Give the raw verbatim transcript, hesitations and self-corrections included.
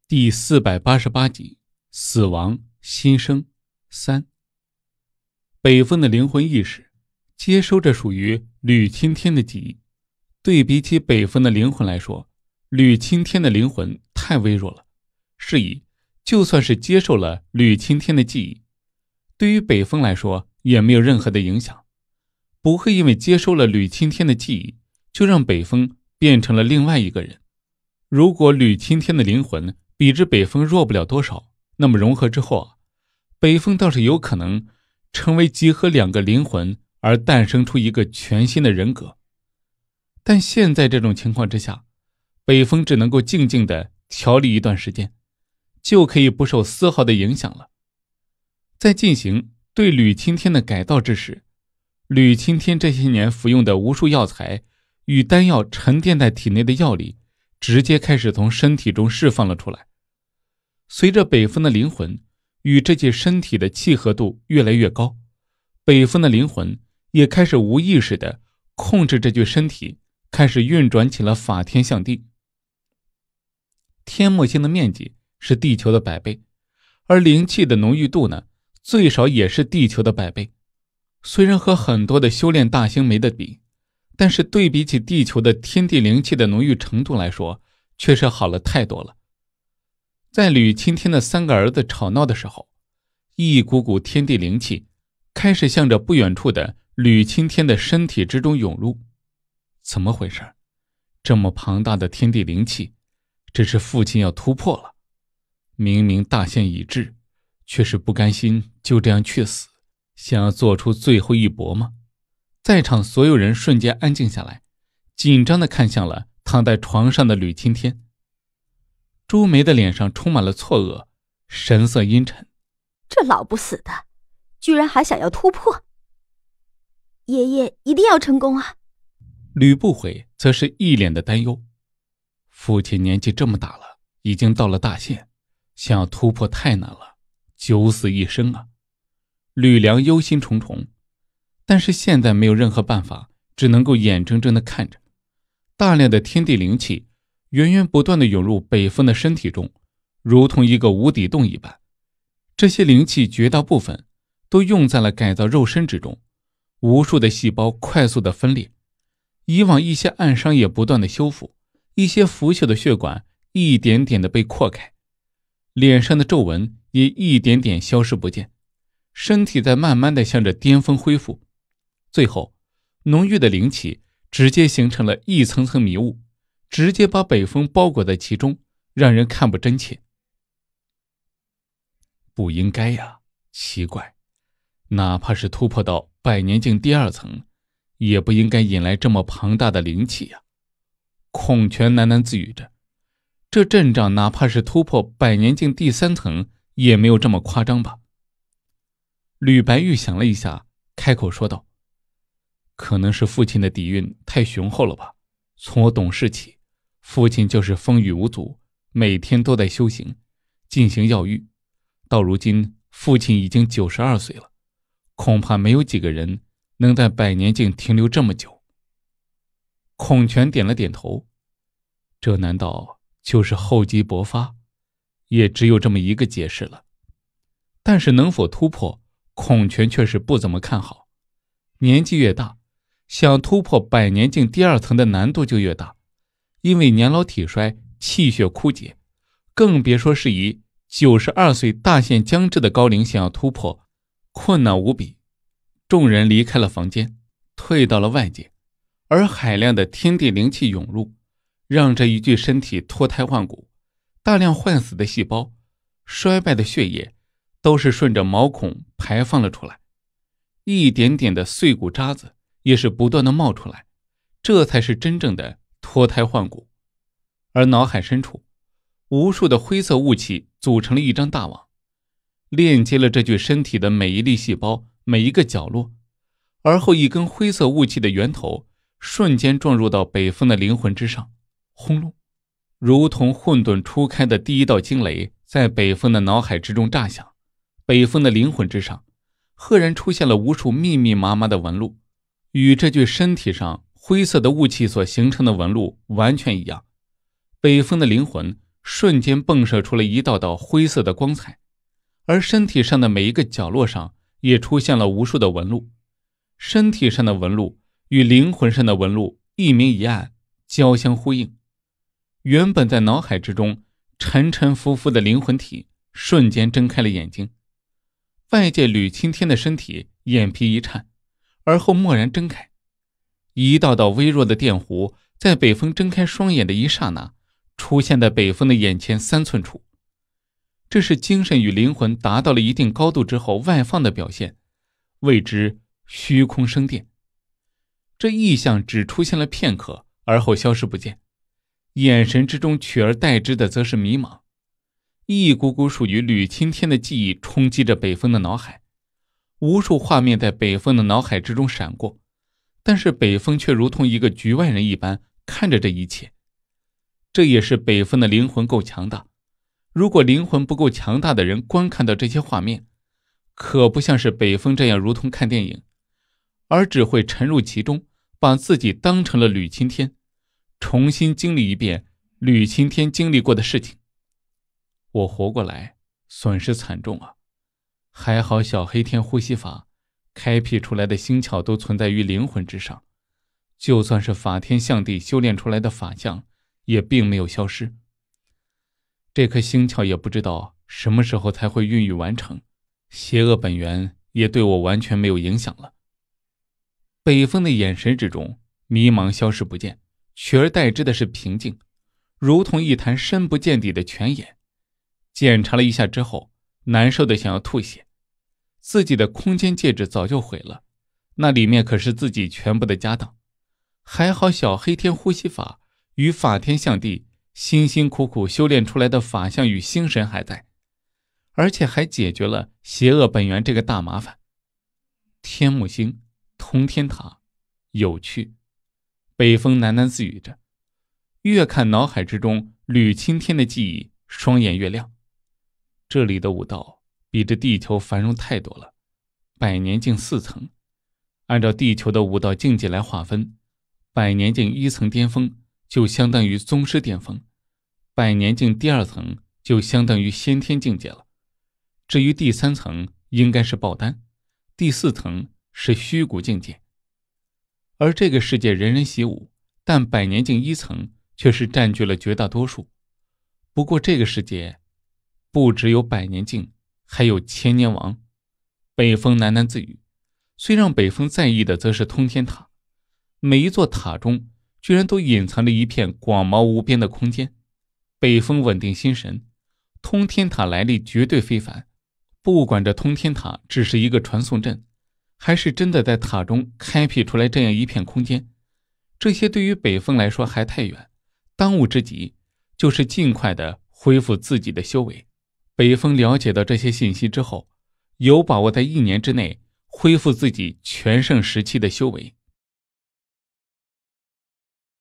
第四百八十八集，死亡新生三。北风的灵魂意识接收着属于吕青天的记忆。对比起北风的灵魂来说，吕青天的灵魂太微弱了，是以就算是接受了吕青天的记忆，对于北风来说也没有任何的影响，不会因为接收了吕青天的记忆就让北风变成了另外一个人。如果吕青天的灵魂比之北风弱不了多少，那么融合之后啊，北风倒是有可能成为集合两个灵魂而诞生出一个全新的人格。但现在这种情况之下，北风只能够静静地调理一段时间，就可以不受丝毫的影响了。在进行对吕青天的改造之时，吕青天这些年服用的无数药材与丹药沉淀在体内的药力直接开始从身体中释放了出来。随着北风的灵魂与这具身体的契合度越来越高，北风的灵魂也开始无意识地控制这具身体，开始运转起了法天象地。天墨星的面积是地球的百倍，而灵气的浓郁度呢，最少也是地球的百倍。虽然和很多的修炼大星没得比，但是对比起地球的天地灵气的浓郁程度来说，确实好了太多了。在吕青天的三个儿子吵闹的时候，一股股天地灵气开始向着不远处的吕青天的身体之中涌入。怎么回事？这么庞大的天地灵气，这是父亲要突破了。明明大限已至，却是不甘心就这样去死，想要做出最后一搏吗？在场所有人瞬间安静下来，紧张地看向了躺在床上的吕青天。朱梅的脸上充满了错愕，神色阴沉。 这老不死的，居然还想要突破！爷爷一定要成功啊！ 吕不韦则是一脸的担忧。父亲年纪这么大了，已经到了大限，想要突破太难了，九死一生啊！吕梁忧心忡忡，但是现在没有任何办法，只能够眼睁睁地看着大量的天地灵气源源不断地涌入北风的身体中，如同一个无底洞一般。这些灵气绝大部分都用在了改造肉身之中，无数的细胞快速地分裂，以往一些暗伤也不断地修复，一些腐朽的血管一点点地被扩开，脸上的皱纹也一点点消失不见，身体在慢慢地向着巅峰恢复。最后，浓郁的灵气直接形成了一层层迷雾，直接把北风包裹在其中，让人看不真切。不应该呀，奇怪，哪怕是突破到百年境第二层，也不应该引来这么庞大的灵气呀。孔权喃喃自语着，这阵仗哪怕是突破百年境第三层，也没有这么夸张吧。吕白玉想了一下，开口说道，可能是父亲的底蕴太雄厚了吧。从我懂事起，父亲就是风雨无阻，每天都在修行，进行药育。到如今，父亲已经九十二岁了，恐怕没有几个人能在百年境停留这么久。孔权点了点头，这难道就是厚积薄发？也只有这么一个解释了。但是能否突破，孔权却是不怎么看好。年纪越大，想突破百年境第二层的难度就越大，因为年老体衰，气血枯竭，更别说是以九十二岁大限将至的高龄想要突破，困难无比。众人离开了房间，退到了外界，而海量的天地灵气涌入，让这一具身体脱胎换骨，大量坏死的细胞、衰败的血液都是顺着毛孔排放了出来，一点点的碎骨渣子也是不断的冒出来，这才是真正的脱胎换骨。而脑海深处，无数的灰色雾气组成了一张大网，链接了这具身体的每一粒细胞，每一个角落。而后一根灰色雾气的源头瞬间撞入到北风的灵魂之上，轰隆，如同混沌初开的第一道惊雷，在北风的脑海之中炸响。北风的灵魂之上赫然出现了无数密密麻麻的纹路，与这具身体上灰色的雾气所形成的纹路完全一样。北风的灵魂瞬间迸射出了一道道灰色的光彩，而身体上的每一个角落上也出现了无数的纹路。身体上的纹路与灵魂上的纹路一明一暗，交相呼应。原本在脑海之中沉沉浮浮的灵魂体瞬间睁开了眼睛。外界吕青天的身体眼皮一颤，而后蓦然睁开。一道道微弱的电弧在北风睁开双眼的一刹那出现在北风的眼前三寸处。这是精神与灵魂达到了一定高度之后外放的表现，谓之虚空生电。这异象只出现了片刻，而后消失不见。眼神之中取而代之的则是迷茫。一股股属于吕青天的记忆冲击着北风的脑海，无数画面在北风的脑海之中闪过，但是北风却如同一个局外人一般看着这一切。这也是北风的灵魂够强大，如果灵魂不够强大的人观看到这些画面，可不像是北风这样如同看电影，而只会沉入其中，把自己当成了吕青天，重新经历一遍吕青天经历过的事情。我活过来损失惨重啊，还好小黑天呼吸法开辟出来的星窍都存在于灵魂之上，就算是法天象地修炼出来的法相也并没有消失。这颗星窍也不知道什么时候才会孕育完成，邪恶本源也对我完全没有影响了。北风的眼神之中迷茫消失不见，取而代之的是平静，如同一潭深不见底的泉眼。检查了一下之后，难受的想要吐血。自己的空间戒指早就毁了，那里面可是自己全部的家当。还好小黑天呼吸法与法天象地辛辛苦苦修炼出来的法相与星神还在，而且还解决了邪恶本源这个大麻烦。天目星，通天塔，有趣。北风喃喃自语着，越看脑海之中吕青天的记忆，双眼越亮。这里的武道比这地球繁荣太多了，百年境四层，按照地球的武道境界来划分，百年境一层巅峰就相当于宗师巅峰，百年境第二层就相当于先天境界了。至于第三层应该是爆丹，第四层是虚谷境界。而这个世界人人习武，但百年境一层却是占据了绝大多数。不过这个世界不只有百年境，还有千年王。北风喃喃自语，最让北风在意的则是通天塔。每一座塔中居然都隐藏着一片广袤无边的空间。北风稳定心神，通天塔来历绝对非凡，不管这通天塔只是一个传送阵，还是真的在塔中开辟出来这样一片空间，这些对于北风来说还太远，当务之急就是尽快的恢复自己的修为。北风了解到这些信息之后，有把握在一年之内恢复自己全盛时期的修为。